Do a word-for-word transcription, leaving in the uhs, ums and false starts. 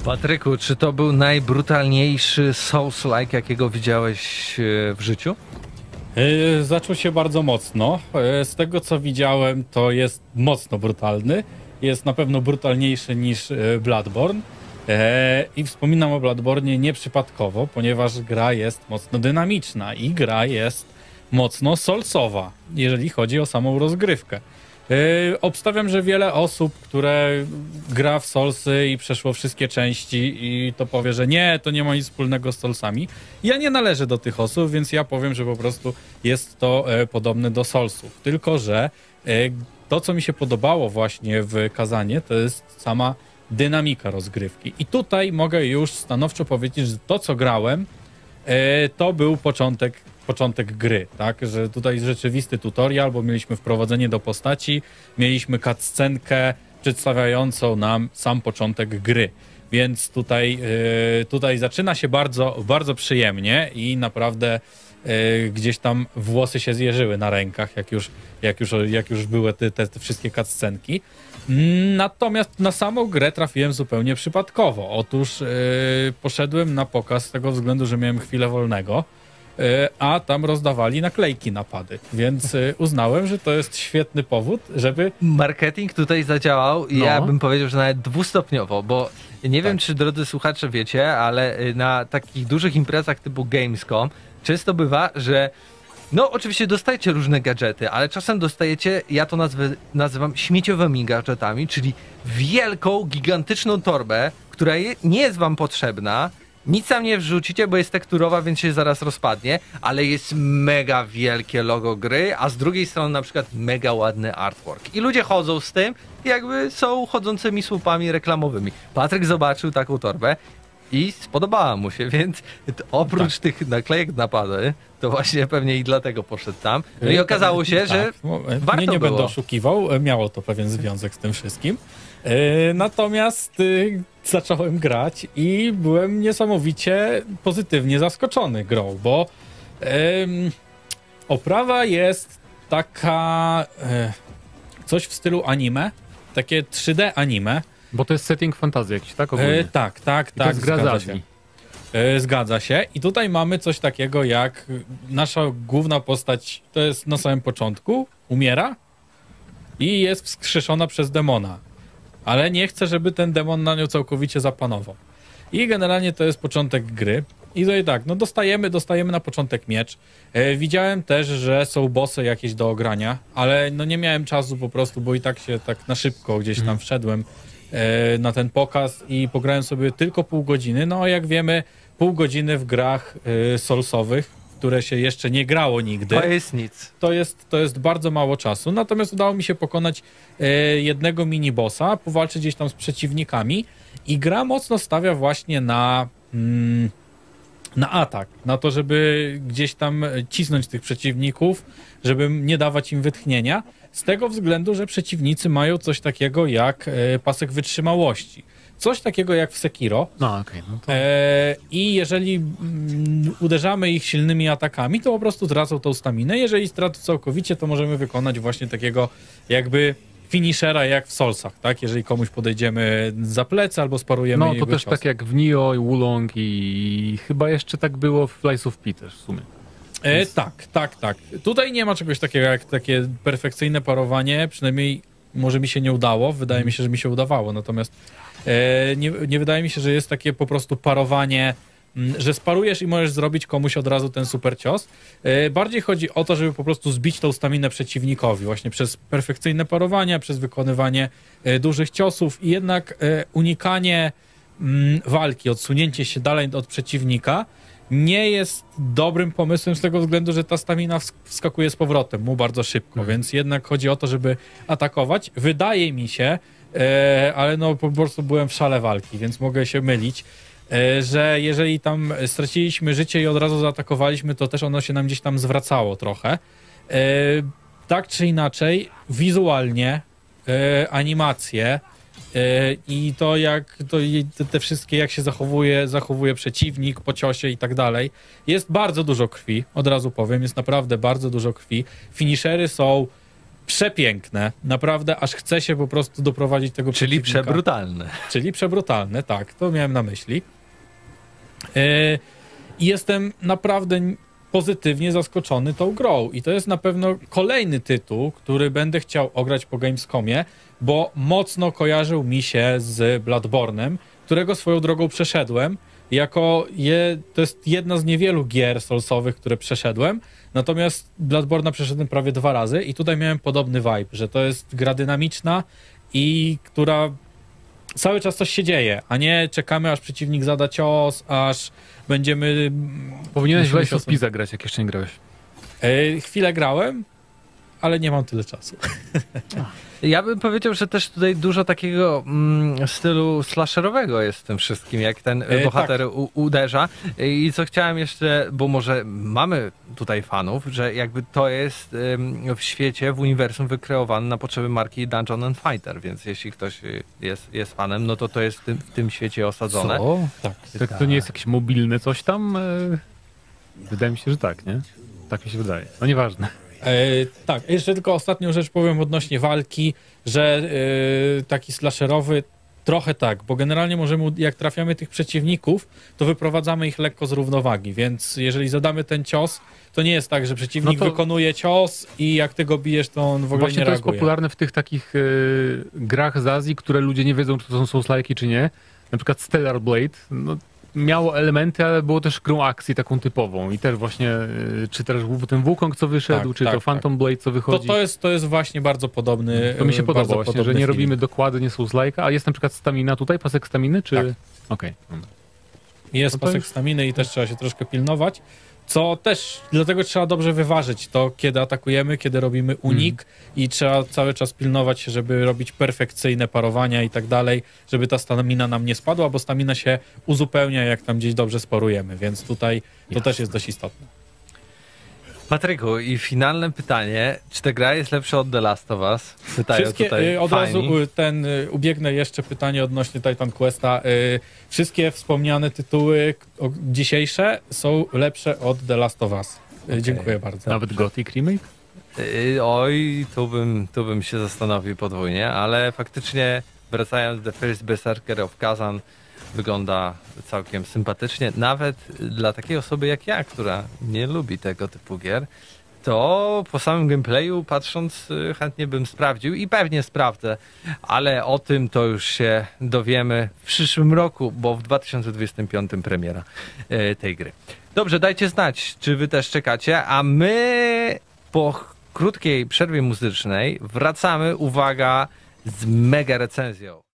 Patryku, czy to był najbrutalniejszy Souls-like, jakiego widziałeś w życiu? Yy, zaczął się bardzo mocno. Yy, z tego co widziałem, to jest mocno brutalny. Jest na pewno brutalniejszy niż yy, Bloodborne. Yy, I wspominam o Bloodborne nieprzypadkowo, ponieważ gra jest mocno dynamiczna i gra jest mocno soulsowa, jeżeli chodzi o samą rozgrywkę. Yy, obstawiam, że wiele osób, które gra w Soulsy i przeszło wszystkie części i to powie, że nie, to nie ma nic wspólnego z Soulsami. Ja nie należę do tych osób, więc ja powiem, że po prostu jest to e, podobne do Soulsów. Tylko że e, to, co mi się podobało właśnie w Kazanie, to jest sama dynamika rozgrywki. I tutaj mogę już stanowczo powiedzieć, że to, co grałem, e, to był początek początek gry, tak, że tutaj jest rzeczywisty tutorial, bo mieliśmy wprowadzenie do postaci, mieliśmy cutscenkę przedstawiającą nam sam początek gry, więc tutaj, yy, tutaj zaczyna się bardzo, bardzo przyjemnie i naprawdę yy, gdzieś tam włosy się zjeżyły na rękach, jak już, jak już, jak już były te, te, te wszystkie cutscenki. Natomiast na samą grę trafiłem zupełnie przypadkowo. Otóż yy, poszedłem na pokaz z tego względu, że miałem chwilę wolnego, a tam rozdawali naklejki napady, więc uznałem, że to jest świetny powód, żeby... Marketing tutaj zadziałał i no. ja bym powiedział, że nawet dwustopniowo, bo nie wiem, tak. czy drodzy słuchacze wiecie, ale na takich dużych imprezach typu Gamescom często bywa, że no oczywiście dostajecie różne gadżety, ale czasem dostajecie, ja to nazwę, nazywam śmieciowymi gadżetami, czyli wielką, gigantyczną torbę, która je, nie jest wam potrzebna. Nic tam nie wrzucicie, bo jest tekturowa, więc się zaraz rozpadnie, ale jest mega wielkie logo gry, a z drugiej strony na przykład mega ładny artwork. I ludzie chodzą z tym, jakby są chodzącymi słupami reklamowymi. Patryk zobaczył taką torbę i spodobała mu się, więc oprócz tak. tych naklejek napady, to właśnie pewnie i dlatego poszedł tam. No i okazało się, tak. że warto Nie, nie było. będę oszukiwał, miało to pewien związek z tym wszystkim. Yy, natomiast yy, zacząłem grać i byłem niesamowicie pozytywnie zaskoczony grą, bo yy, oprawa jest taka yy, coś w stylu anime, takie trzy D anime. Bo to jest setting fantazji jakiś, tak? Ogólnie. Yy, tak, tak, I to tak, jest gra zgadza z się. Azji. Yy, zgadza się. I tutaj mamy coś takiego jak nasza główna postać, to jest na samym początku, umiera i jest wskrzeszona przez demona. Ale nie chcę, żeby ten demon na nią całkowicie zapanował. I generalnie to jest początek gry. I to i tak, no dostajemy, dostajemy na początek miecz. E, widziałem też, że są bossy jakieś do ogrania, ale no nie miałem czasu po prostu, bo i tak się tak na szybko gdzieś tam wszedłem e, na ten pokaz i pograłem sobie tylko pół godziny. No jak wiemy, pół godziny w grach e, soulsowych, które się jeszcze nie grało nigdy. To jest nic. To jest, to jest bardzo mało czasu. Natomiast udało mi się pokonać e, jednego mini-bossa, powalczyć gdzieś tam z przeciwnikami i gra mocno stawia właśnie na, mm, na atak. Na to, żeby gdzieś tam cisnąć tych przeciwników, żeby nie dawać im wytchnienia. Z tego względu, że przeciwnicy mają coś takiego jak e, pasek wytrzymałości. Coś takiego jak w Sekiro. No, okej. Okay, no to... e, I jeżeli mm, uderzamy ich silnymi atakami, to po prostu tracą tą staminę. Jeżeli stracą całkowicie, to możemy wykonać właśnie takiego jakby finishera jak w Soulsach, tak? Jeżeli komuś podejdziemy za plecy albo sparujemy No, to jego też cios. tak jak w Nioh i Wulong i chyba jeszcze tak było w Lies of P też w sumie. E, Więc... tak, tak, tak. Tutaj nie ma czegoś takiego jak takie perfekcyjne parowanie, przynajmniej może mi się nie udało, wydaje hmm. mi się, że mi się udawało, natomiast e, nie, nie wydaje mi się, że jest takie po prostu parowanie, m, że sparujesz i możesz zrobić komuś od razu ten super cios. E, bardziej chodzi o to, żeby po prostu zbić tą staminę przeciwnikowi, właśnie przez perfekcyjne parowania, przez wykonywanie e, dużych ciosów i jednak e, unikanie m, walki, odsunięcie się dalej od przeciwnika nie jest dobrym pomysłem z tego względu, że ta stamina wskakuje z powrotem mu bardzo szybko, hmm. więc jednak chodzi o to, żeby atakować. Wydaje mi się, e, ale no po prostu byłem w szale walki, więc mogę się mylić, e, że jeżeli tam straciliśmy życie i od razu zaatakowaliśmy, to też ono się nam gdzieś tam zwracało trochę. E, tak czy inaczej, wizualnie, e, animacje, i to jak to, te wszystkie jak się zachowuje, zachowuje przeciwnik po ciosie i tak dalej. Jest bardzo dużo krwi, od razu powiem, jest naprawdę bardzo dużo krwi. Finishery są przepiękne, naprawdę aż chce się po prostu doprowadzić tego Czyli przeciwnika. przebrutalne. Czyli przebrutalne, tak, to miałem na myśli. Yy, I jestem naprawdę pozytywnie zaskoczony tą grą i to jest na pewno kolejny tytuł, który będę chciał ograć po Gamescomie, bo mocno kojarzył mi się z Bloodborne'em, którego swoją drogą przeszedłem. Jako je, to jest jedna z niewielu gier soulsowych, które przeszedłem, natomiast Bloodborne'a przeszedłem prawie dwa razy i tutaj miałem podobny vibe, że to jest gra dynamiczna i która cały czas coś się dzieje, a nie czekamy, aż przeciwnik zada cios, aż będziemy... Powinieneś w musimy Lies of ciosem- P zagrać, jak jeszcze nie grałeś. E, chwilę grałem, ale nie mam tyle czasu. Ja bym powiedział, że też tutaj dużo takiego mm, stylu slasherowego jest w tym wszystkim, jak ten E, bohater tak. u, uderza. I co chciałem jeszcze, bo może mamy tutaj fanów, że jakby to jest ym, w świecie, w uniwersum wykreowany na potrzeby marki Dungeon and Fighter, więc jeśli ktoś y, jest, jest fanem, no to to jest w tym, w tym świecie osadzone. Co? Tak. Tak, to nie jest jakieś mobilne coś tam? E, Wydaje mi się, że tak, nie? Tak mi się wydaje. No nieważne. E, tak, jeszcze tylko ostatnią rzecz powiem odnośnie walki, że e, taki slasherowy trochę tak, bo generalnie możemy, jak trafiamy tych przeciwników, to wyprowadzamy ich lekko z równowagi, więc jeżeli zadamy ten cios, to nie jest tak, że przeciwnik No to- wykonuje cios i jak ty go bijesz, to on w ogóle Właśnie nie to jest reaguje. popularne w tych takich e, grach z Azji, które ludzie nie wiedzą, czy to są Souls-like'i, czy nie. Na przykład Stellar Blade, no, miało elementy, ale było też grą akcji taką typową. I też właśnie, e, czy też w- ten Wukong, co wyszedł, Tak, czy tak, to Phantom Blade, co To, wychodzi. to, jest, to jest właśnie bardzo podobny. To mi się e, podoba bardzo właśnie, że podobny nie feeling. robimy dokładnie Souls-like'a, a jest na przykład stamina tutaj, pasek staminy, czy... Tak. Okej. Jest No to pasek już- staminy i też trzeba się troszkę pilnować, co też, dlatego trzeba dobrze wyważyć to, kiedy atakujemy, kiedy robimy unik i trzeba cały czas pilnować się, żeby robić perfekcyjne parowania i tak dalej, żeby ta stamina nam nie spadła, bo stamina się uzupełnia, jak tam gdzieś dobrze sporujemy, więc tutaj to Jasne. też jest dość istotne. Patryku, i finalne pytanie, czy ta gra jest lepsza od The Last of Us? Pytają Wszystkie, tutaj y, od fani. razu y, ten, y, ubiegnę jeszcze pytanie odnośnie Titan Questa. Y, Wszystkie wspomniane tytuły k- o- dzisiejsze są lepsze od The Last of Us. Y, Dziękuję bardzo. Nawet Gothic Remake? Yy, Oj, tu bym, tu bym się zastanowił podwójnie, ale faktycznie wracając do First Berserker of Kazan wygląda całkiem sympatycznie, nawet dla takiej osoby jak ja, która nie lubi tego typu gier, to po samym gameplayu patrząc yy, chętnie bym sprawdził i pewnie sprawdzę, ale o tym to już się dowiemy w przyszłym roku, bo w dwa tysiące dwudziestym piątym premiera yy, tej gry. Dobrze, dajcie znać, czy wy też czekacie, a my po ch- krótkiej przerwie muzycznej wracamy, uwaga, z mega recenzją.